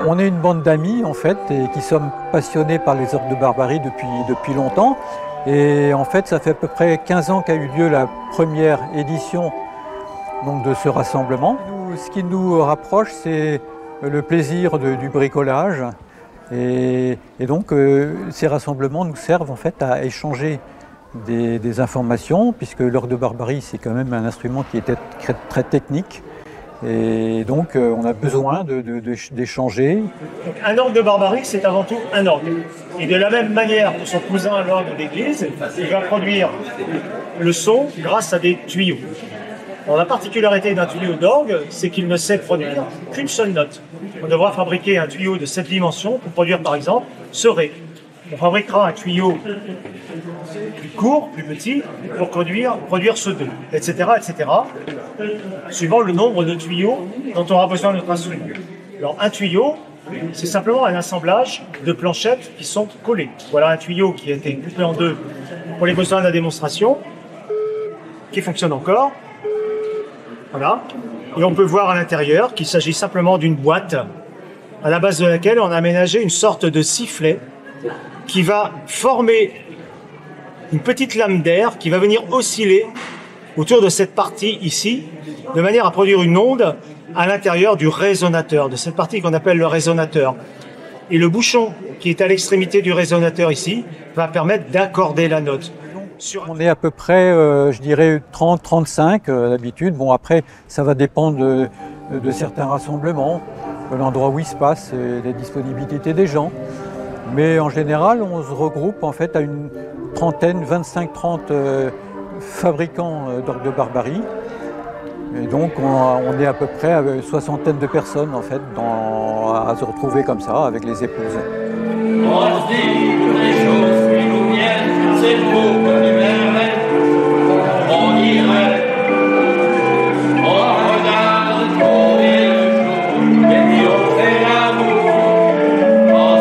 On est une bande d'amis en fait et qui sommes passionnés par les orgues de Barbarie depuis longtemps. Et en fait, ça fait à peu près 15 ans qu'a eu lieu la première édition donc, de ce rassemblement. Ce qui nous rapproche, c'est le plaisir du bricolage. Et donc, ces rassemblements nous servent en fait à échanger des informations, puisque l'orgue de Barbarie, c'est quand même un instrument qui est très technique. Et donc, on a besoin d'échanger. Un orgue de Barbarie, c'est avant tout un orgue. Et de la même manière que son cousin, l'orgue d'église, il va produire le son grâce à des tuyaux. Alors, la particularité d'un tuyau d'orgue, c'est qu'il ne sait produire qu'une seule note. On devra fabriquer un tuyau de cette dimension pour produire, par exemple, ce Ré. On fabriquera un tuyau plus court, plus petit, pour produire ce Do, etc., etc., suivant le nombre de tuyaux dont on aura besoin de notre instrument. Alors, un tuyau, c'est simplement un assemblage de planchettes qui sont collées. Voilà un tuyau qui a été coupé en deux pour les besoins de la démonstration, qui fonctionne encore. Voilà. Et on peut voir à l'intérieur qu'il s'agit simplement d'une boîte à la base de laquelle on a aménagé une sorte de sifflet qui va former une petite lame d'air qui va venir osciller autour de cette partie ici, de manière à produire une onde à l'intérieur du résonateur, de cette partie qu'on appelle le résonateur. Et le bouchon qui est à l'extrémité du résonateur ici va permettre d'accorder la note. On est à peu près, je dirais, 30-35 d'habitude. Bon, après, ça va dépendre de certains rassemblements, de l'endroit où il se passe, des disponibilités des gens. Mais en général, on se regroupe en fait à une trentaine, 25-30 fabricants d'orgues de Barbarie. Et donc, on est à peu près à une soixantaine de personnes en fait à se retrouver comme ça avec les épouses. On se dit que les choses qui nous viennent, c'est beau comme du merveille. On irait, on regarde tomber le jour, et puis on fait l'amour en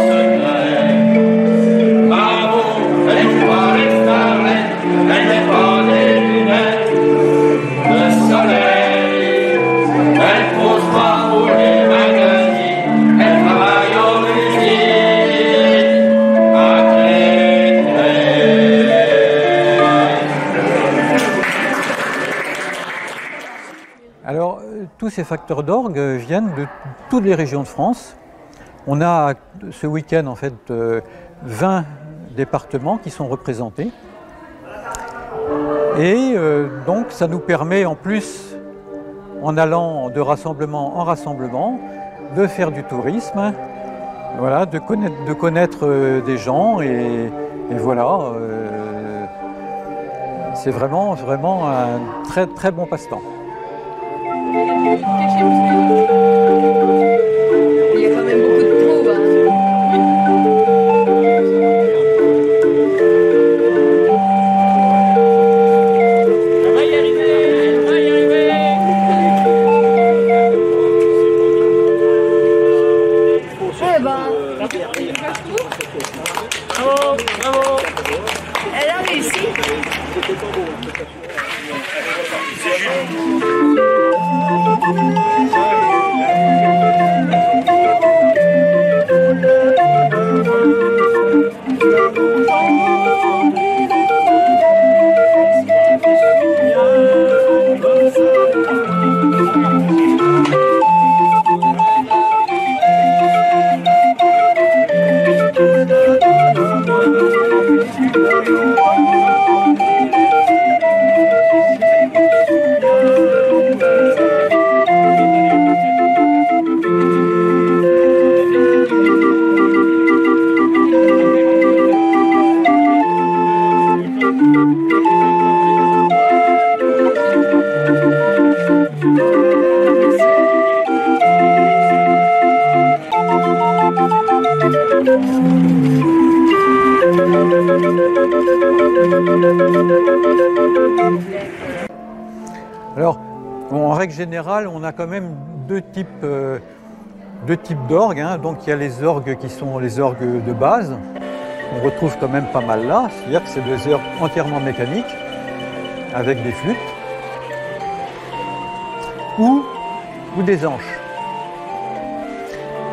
secret. Bravo, elle n'est pas les starlettes, elle n'est pas des lunettes de soleil. Elle pose pas pour les magazines, elle travaille en usine. Alors, tous ces facteurs d'orgue viennent de toutes les régions de France. On a ce week-end en fait 20 départements qui sont représentés. Et donc ça nous permet en plus, en allant de rassemblement en rassemblement, de faire du tourisme, voilà, de connaître des gens et voilà. C'est vraiment un très bon passe-temps. Il y a quand même beaucoup de trous. On va y arriver, on va y arriver. Eh ben, Bravo, bravo. elle a réussi. Alors, bon, en règle générale, on a quand même deux types d'orgues. Hein. Donc, il y a les orgues qui sont les orgues de base. On retrouve quand même pas mal là. C'est-à-dire que c'est des orgues entièrement mécaniques, avec des flûtes, ou des anches.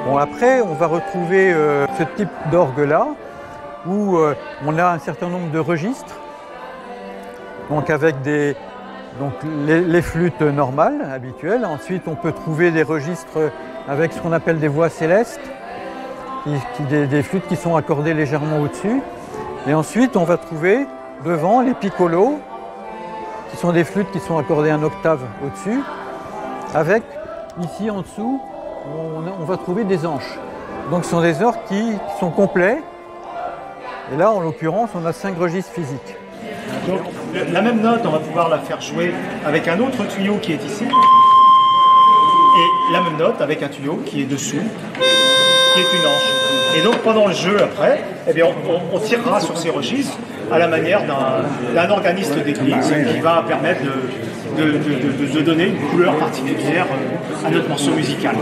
Bon, après, on va retrouver ce type d'orgue-là, où on a un certain nombre de registres, donc avec les flûtes normales, habituelles. Ensuite, on peut trouver des registres avec ce qu'on appelle des voix célestes, des flûtes qui sont accordées légèrement au-dessus. Et ensuite, on va trouver devant les piccolos, qui sont des flûtes qui sont accordées un octave au-dessus, avec, ici en dessous, on va trouver des anches. Donc ce sont des orgues qui sont complets. Et là, en l'occurrence, on a 5 registres physiques. Donc la même note, on va pouvoir la faire jouer avec un autre tuyau qui est ici. Et la même note avec un tuyau qui est dessous, qui est une anche. Et donc pendant le jeu, après, eh bien, on tirera sur ces registres à la manière d'un organiste d'église qui va permettre de donner une couleur particulière à notre morceau musical.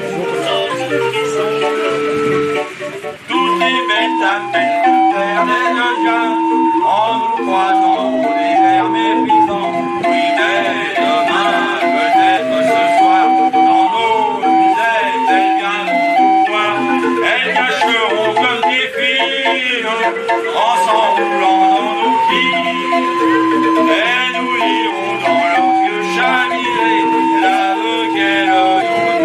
Toutes les belles dames éternelles de jeunes, en nous croisant au l'hiver méprisant. Oui, dès demain, peut-être ce soir, dans nos misères, elles viendront nous voir. Elles cacheront comme des filles, en s'enroulant dans nos filles. Et nous lirons dans leurs yeux chavirés l'aveu qu'elles ont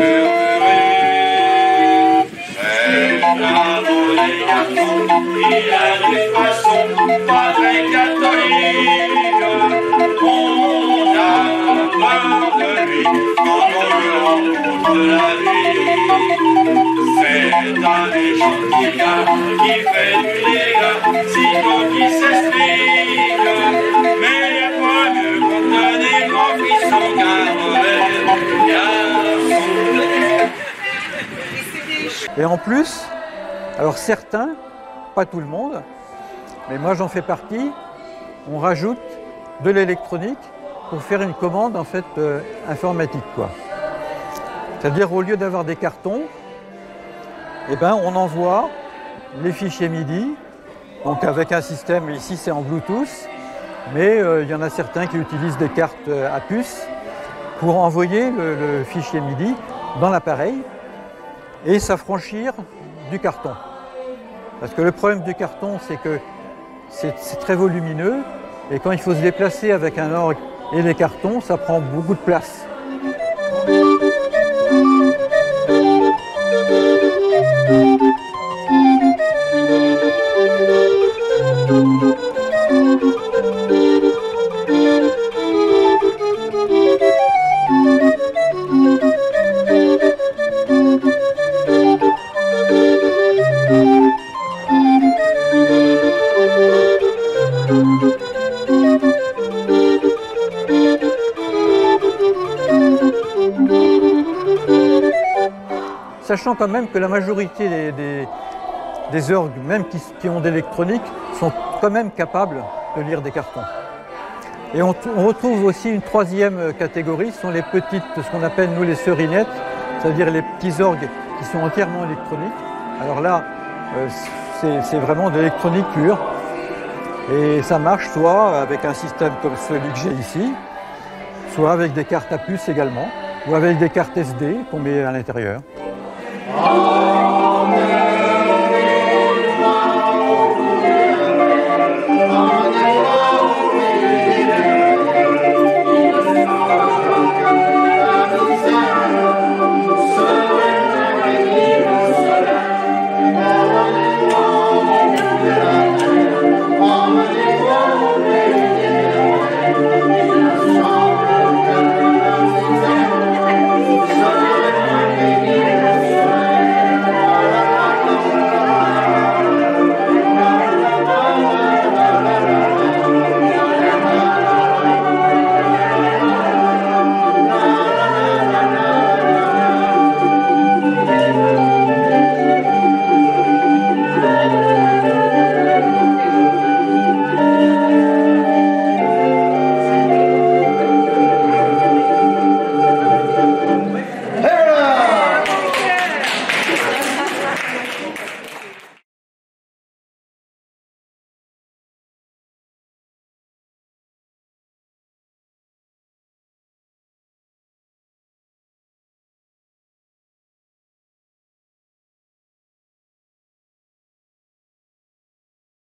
murmuré. C'est l'amour des garçons, il a des façons pas très catholiques. On a peur de lui quand on le rencontre la nuit. C'est un méchant petit gars qui fait du dégât, sitôt qui s'explique. Mais il n'y a pas mieux pour donner mon frisson qu'un mauvais garçon. Et en plus, alors certains, pas tout le monde, mais moi j'en fais partie, on rajoute de l'électronique pour faire une commande en fait informatique, quoi. C'est-à-dire au lieu d'avoir des cartons, eh ben, on envoie les fichiers MIDI, donc avec un système, ici c'est en Bluetooth, mais il y en a certains qui utilisent des cartes à puce pour envoyer le fichier MIDI dans l'appareil et s'affranchir du carton. Parce que le problème du carton, c'est que c'est très volumineux et quand il faut se déplacer avec un orgue et des cartons, ça prend beaucoup de place. Sachant quand même que la majorité des orgues, même qui ont d'électronique, sont quand même capables de lire des cartons. Et on retrouve aussi une troisième catégorie, ce sont les petites, ce qu'on appelle nous les serinettes, c'est-à-dire les petits orgues qui sont entièrement électroniques. Alors là, c'est vraiment de l'électronique pure. Et ça marche soit avec un système comme celui que j'ai ici, soit avec des cartes à puce également, ou avec des cartes SD qu'on met à l'intérieur. Oh